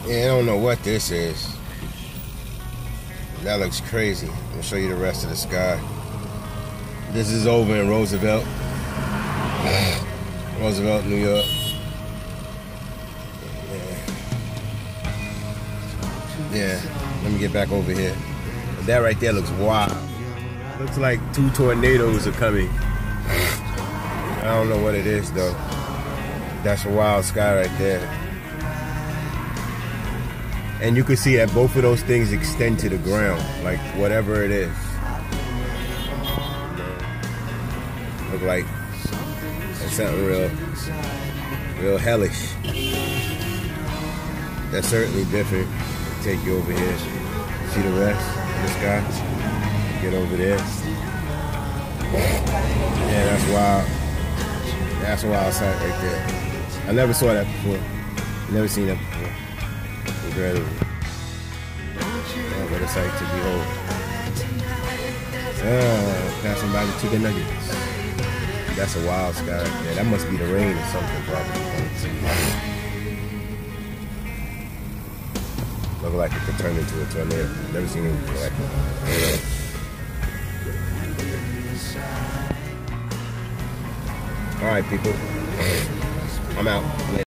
Yeah, I don't know what this is. That looks crazy. I'll show you the rest of the sky. This is over in Roosevelt. Roosevelt, New York. Yeah, let me get back over here. That right there looks wild. Looks like 2 tornadoes are coming. I don't know what it is though. That's a wild sky right there. And you can see that both of those things extend to the ground, like whatever it is. Look like that's something real hellish. That's certainly different. Take you over here. See the rest of the sky? Get over there. Yeah, that's wild. That's a wild sight right there. I never saw that before. Never seen that before. Incredible. Oh, what a sight to behold. Passing by the chicken nuggets. That's a wild sky right there. That must be the rain or something probably. Look like it could turn into a tornado. Never seen anything like that. Alright people. I'm out.